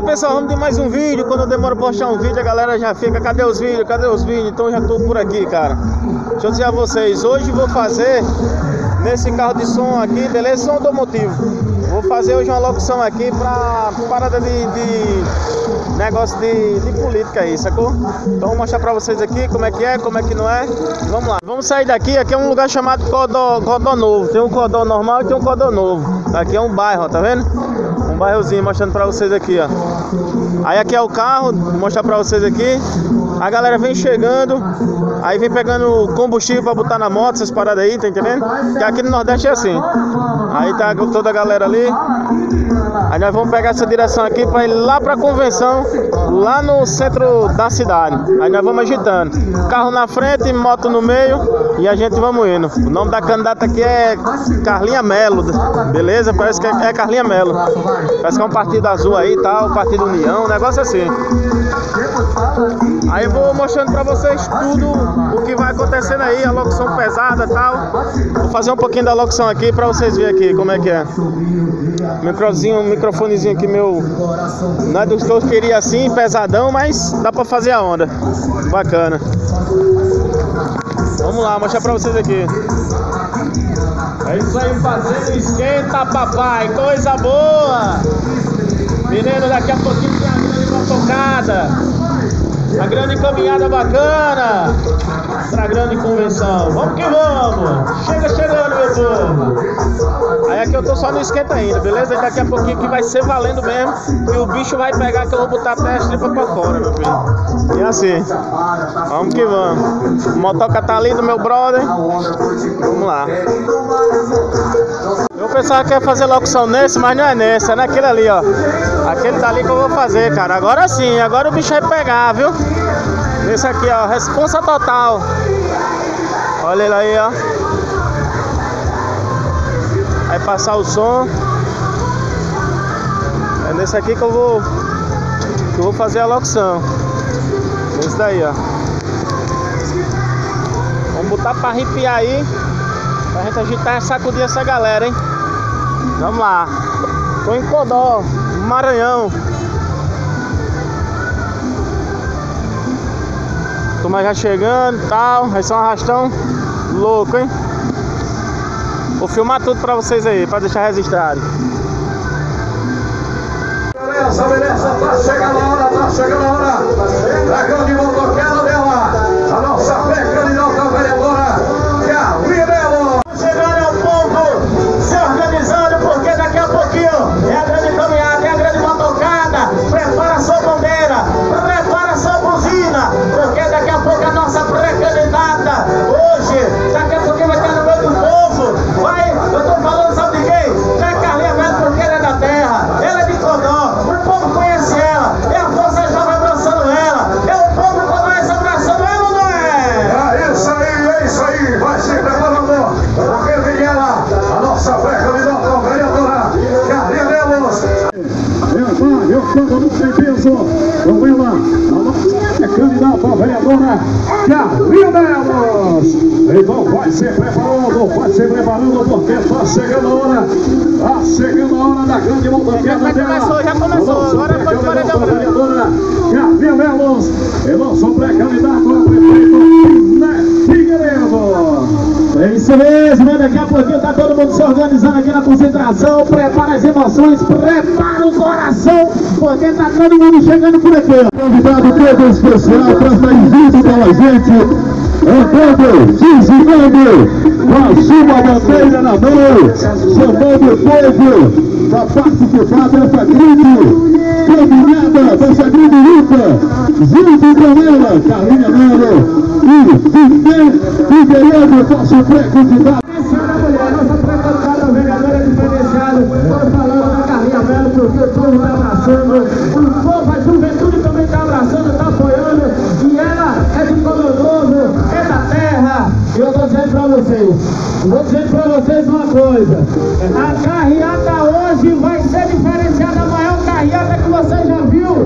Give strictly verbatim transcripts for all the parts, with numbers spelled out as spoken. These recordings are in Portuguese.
lá, pessoal, vamos de mais um vídeo. Quando eu demoro pra postar um vídeo, a galera já fica: cadê os vídeos? Cadê os vídeos? Então eu já tô por aqui, cara. Deixa eu dizer a vocês, hoje vou fazer nesse carro de som aqui, beleza? Som automotivo. Vou fazer hoje uma locução aqui pra parada de, de negócio de, de política aí, sacou? Então vou mostrar pra vocês aqui como é que é, como é que não é. Vamos lá. Vamos sair daqui, aqui é um lugar chamado Codó, Codó Novo. Tem um Codó normal e tem um Codó Novo. Aqui é um bairro, ó, tá vendo? Um bairrozinho, mostrando pra vocês aqui, ó. Aí aqui é o carro, vou mostrar pra vocês aqui. A galera vem chegando, aí vem pegando combustível pra botar na moto, essas paradas aí, tá entendendo? Que aqui no Nordeste é assim. Aí tá toda a galera ali. Aí nós vamos pegar essa direção aqui pra ir lá pra convenção, lá no centro da cidade. Aí nós vamos agitando. Carro na frente, moto no meio e a gente vamos indo. O nome da candidata aqui é Carlinha Melo, beleza? Parece que é Carlinha Melo. Parece que é um partido azul aí e tal, partido União, um negócio assim. Aí eu vou mostrando pra vocês tudo o que vai acontecendo aí, a locução pesada e tal. Vou fazer um pouquinho da locução aqui pra vocês verem aqui como é que é. Microzinho, microfonezinho aqui meu, não é dos que eu queria assim, pesadão, mas dá pra fazer a onda. Bacana. Vamos lá, mostrar pra vocês aqui. É isso aí, fazendo esquenta, papai, coisa boa. Menino, daqui a pouquinho tem a grande motocada. A grande caminhada bacana pra grande convenção. Vamos que vamos. Chega chegando, meu povo. Aí aqui eu tô só no esquenta ainda, beleza? E daqui a pouquinho que vai ser valendo mesmo. E o bicho vai pegar que eu vou botar até as tripas pra fora, meu filho. E assim, vamos que vamos. O motoca tá ali do meu brother. Vamos lá. Eu pensava que ia fazer locução nesse, mas não é nesse, é naquele ali, ó. Aquele dali que eu vou fazer, cara. Agora sim, agora o bicho vai pegar, viu? Esse aqui, ó, responsa total. Olha ele aí, ó. Vai passar o som. É nesse aqui que eu vou que eu vou fazer a locução. Esse daí, ó. Vamos botar pra arrepiar aí, pra gente agitar e sacudir essa galera, hein? Vamos lá. Tô em Codó, Maranhão. Turma já chegando e tal. Vai ser um arrastão louco, hein? Vou filmar tudo pra vocês aí, pra deixar registrado. Beleza, beleza, tá chegando a hora, tá chegando a hora. Da grande motoqueira dela, a nossa pré-candidata vereadora, Carlinha Melo. Chegando ao povo, se organizando, porque daqui a pouquinho é a grande caminhada, é a grande motocada. Prepara sua bandeira, prepara sua buzina, porque daqui a pouco a nossa pré-candidata, hoje, daqui a pouquinho vai estar no meio do povo. Vai, eu tô falando, sabe de quem? Da Carlinha Melo, porque ela é da terra, ela é de Codó, o povo conhece ela, é a Força Jovem abraçando ela, é o povo começa abraçando ela, não é? É isso aí, é isso aí, vai se preparando, porque vem ela, a nossa pré-candidata vereadora, Carlinha Melo. É eu todo mundo sem peso, com ela, a nossa candidata vereadora, Carlinha Melo. Então vai se preparando, vai se preparando, porque tá chegando a hora, tá chegando a hora da grande motoqueira dela. Já começou, já começou, agora pode parar de vereadora Carlinha Melo, e nosso pré-candidato a prefeito Né Figueiredo. É isso mesmo, daqui a pouquinho tá todo mundo se organizando aqui na concentração. Prepara as emoções, prepara o coração, porque tá todo mundo chegando por aqui. Convidado todo especial para estar junto com a gente. Andando, desfilando, com a sua bandeira na mão, chamando o povo para participar dessa grande caminhada, dessa grande luta, junto com ela, Carlinha Melo e Figueiredo, Figueiredo, nosso pré-candidato. Nossa pré-candidata vereadora diferenciada, estou falando da Carlinha Melo, porque o povo está abraçando, o povo, a juventude também está abraçando, está apoiando, e ela é de Codó Novo, é da terra. E eu estou dizendo para vocês, vou dizer para vocês uma coisa, a carreata hoje vai ser diferenciada, a maior carreata que você já viu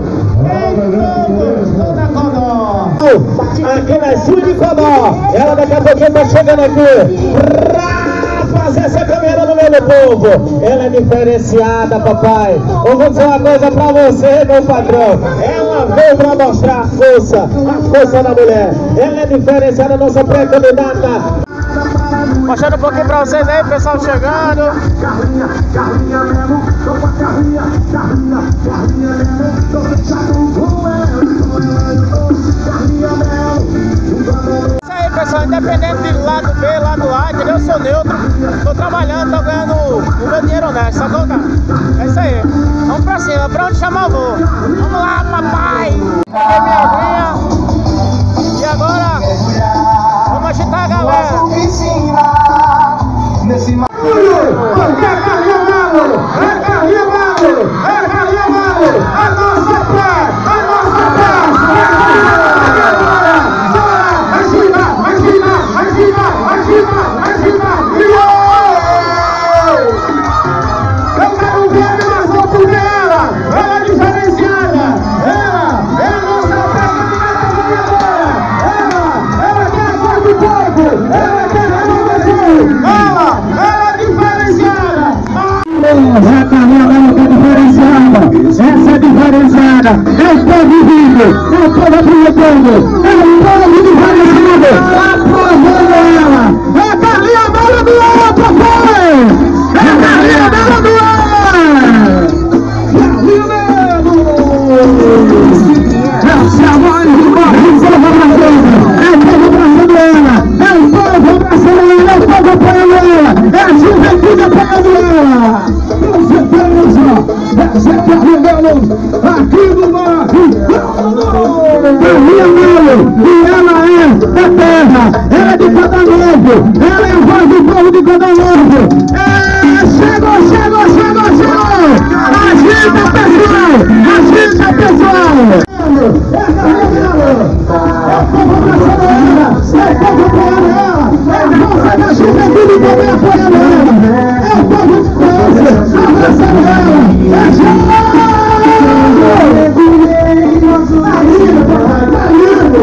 em toda Codó. Aqui na sul de Codó, ela daqui a pouquinho está chegando aqui para fazer essa caminhada no meu povo, ela é diferenciada, papai. Eu vou dizer uma coisa pra você, meu patrão. Ela veio pra mostrar a força, a força da mulher. Ela é diferenciada, nossa pré-candidata. Mostrando um pouquinho pra vocês aí, pessoal chegando. Carrinha, carrinha mesmo, tô com a carrinha, carrinha, carrinha mesmo, tô fechado com ela, carrinha mesmo. Isso aí, pessoal, independente de lado B, lado A, entendeu? Eu sou neutro, tô trabalhando, tô ganhando o meu dinheiro honesto, sacou, cara? É isso aí. Vamos pra cima, pra onde chamar eu vou. Vamos lá, papai! Peguei minha aguinha. E agora, vamos agitar a galera. Nesse ma... É carrinha mesmo, é carrinha mesmo, é carrinha mesmo, a nossa pé, a nossa pé, vai girar, vai girar, vai girar, vai girar, vai girar, eu quero ver a animação porque ela, ela é diferenciada, ela, é a nossa pré-candidata vereadora, ela, ela quer a voz do povo, ela quer a renovação, ela, ela é diferenciada. Essa carrinha mesmo que é diferenciada. Essa é diferenciada. É o povo vivo, é o povo aproveitando, é o povo diferenciado. Aprovando ela. É a carrinha mesmo do ar, papai. É a carrinha mesmo do ar. Carrinha mesmo. Essa é a voz do povo abraçando. É o povo abraçando ela. É o povo abraçando ela. É o povo apoiando ela. É a juventude apoiando ela. Com certeza, essa é a carrinha mesmo aqui do bairro. Carrinha mesmo. E ela é da terra. Ela é de Cada Novo. Ela é a voz do povo de Cada Novo. É, chegou, chegou, chegou, chegou. Agita, pessoal. Agita, pessoal. É a carrinha mesmo. É o povo abraçando ela. É o povo apoiando ela. É a força da juventude também apoiando ela. É o povo de Deus abraçando ela. É gente. Tá lindo, papai, tá lindo.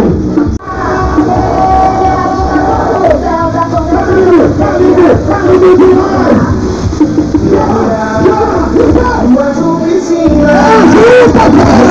Tá lindo, tá lindo demais. Ajuda,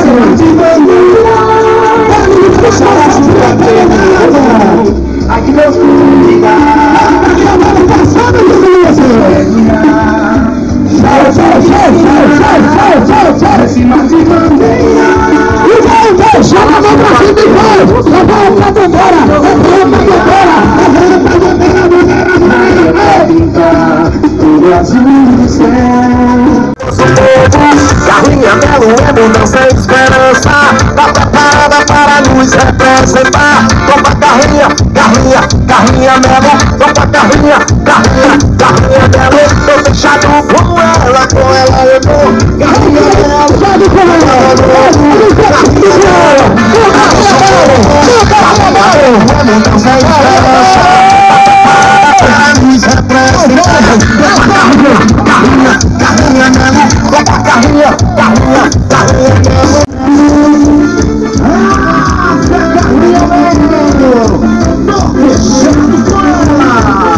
aqui meus filhos, aqui a mão passada de você. Tchau, tchau, tchau, tchau, tchau, tchau, tchau, tchau. Esse mate bandeira. E vai, vai, chama a mão pra cima e vai. Eu vou pra bandeira, eu vou pra bandeira. Eu vou pra bandeira, bandeira, bandeira. O Brasil do céu. Carrinha Melo é mudança e esperança. Tá preparada para nos representar. Toma carrinha, carrinha, carrinha Melo. Toma carrinha, carrinha, carrinha Melo. Tô fechado com ela, com ela eu vou. Carrinha Melo, fechado com ela. Carrinha Melo, carrinha Melo. É mudança e esperança. Para nos representar. Toma carrinha, carrinha, carrinha Melo. Toma carrinha, carrinha, carrinha Melo. Ah, carrinha Melo. Tô fechado com ela.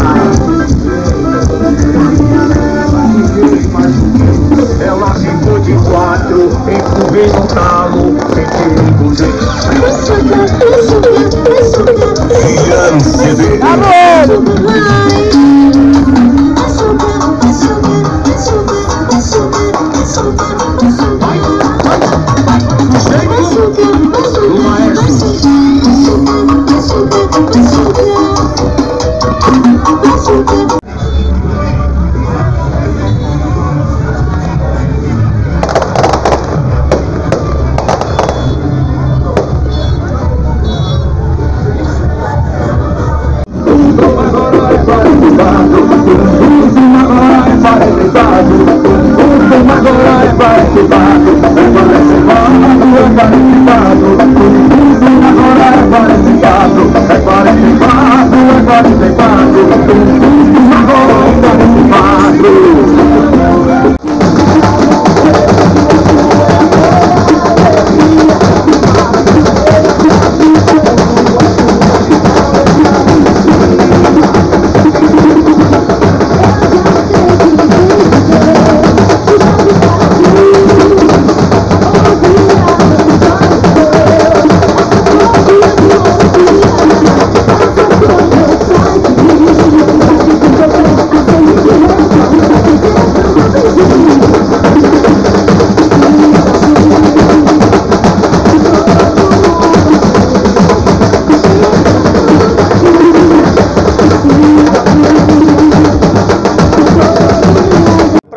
Ela ficou de quatro, empurrei no talo, senti um buzeiro.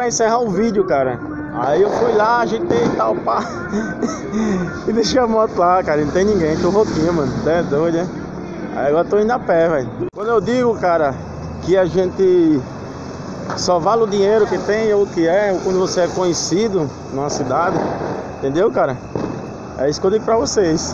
pra encerrar o vídeo, cara. Aí eu fui lá, ajeitei e tal, pá. E deixei a moto lá, cara. Não tem ninguém, tô rouquinho, mano. É doido, né? Aí agora tô indo a pé, velho. Quando eu digo, cara, que a gente só vale o dinheiro que tem ou que é, quando você é conhecido numa cidade, entendeu, cara? É isso que eu digo pra vocês.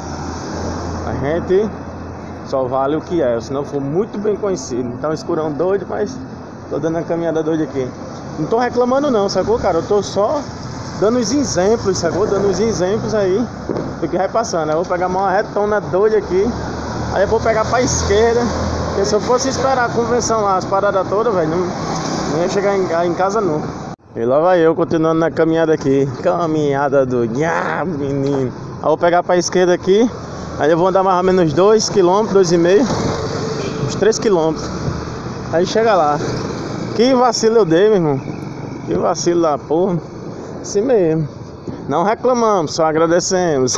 A gente só vale o que é, se não for muito bem conhecido. Então, escurão doido, mas tô dando uma caminhada doida aqui. Não tô reclamando não, sacou, cara? Eu tô só dando os exemplos, sacou? Dando os exemplos aí do que vai passando. Eu vou pegar uma retona doida aqui. Aí eu vou pegar pra esquerda. Porque se eu fosse esperar a convenção lá, as paradas todas, velho, não, não ia chegar em, em casa nunca. E lá vai eu, continuando na caminhada aqui. Caminhada do... Ah, menino. Aí eu vou pegar pra esquerda aqui. Aí eu vou andar mais ou menos dois quilômetros, dois e meio. Uns três quilômetros. Aí chega lá. Que vacilo eu dei, meu irmão. Que vacilo da porra. Assim mesmo. Não reclamamos, só agradecemos.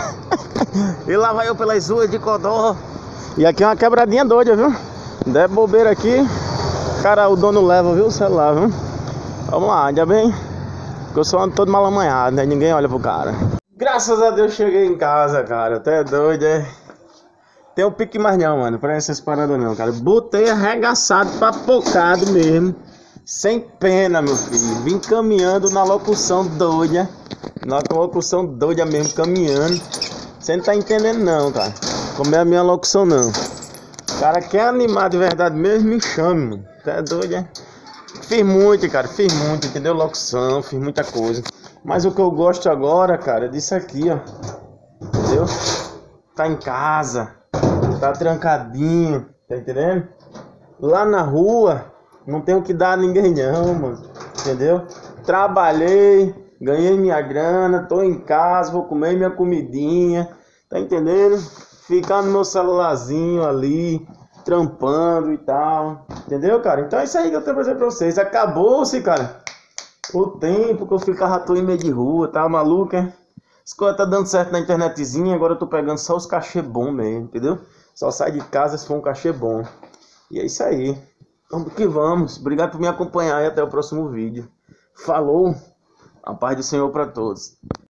E lá vai eu pelas ruas de Codó. E aqui é uma quebradinha doida, viu? Der bobeira aqui, cara, o dono leva, viu, o celular, viu? Vamos lá, ainda bem que eu só ando todo mal amanhado, né? Ninguém olha pro cara. Graças a Deus cheguei em casa, cara. Até doido, é? Tem um pique mais não, mano. Pra essas paradas não, cara. Botei arregaçado, papocado mesmo. Sem pena, meu filho. Vim caminhando na locução doida. Na locução doida mesmo, caminhando. Você não tá entendendo não, cara. Como é a minha locução não. Cara, quer animar de verdade mesmo, me chame, mano. Tá doido, é? Fiz muito, cara. Fiz muito, entendeu? Locução, fiz muita coisa. Mas o que eu gosto agora, cara, é disso aqui, ó. Entendeu? Tá em casa. Tá trancadinho. Tá entendendo? Lá na rua, não tenho que dar a ninguém não, mano. Entendeu? Trabalhei, ganhei minha grana, tô em casa, vou comer minha comidinha. Tá entendendo? Ficar no meu celularzinho ali, trampando e tal. Entendeu, cara? Então é isso aí que eu tenho pra dizer pra vocês. Acabou-se, cara, o tempo que eu ficava à toa em meio de rua, tá maluco, é? As coisas tá dando certo na internetzinha, agora eu tô pegando só os cachê bons mesmo, entendeu? Só sai de casa se for um cachê bom. E é isso aí. Vamos que vamos. Obrigado por me acompanhar e até o próximo vídeo. Falou. A paz do Senhor pra todos.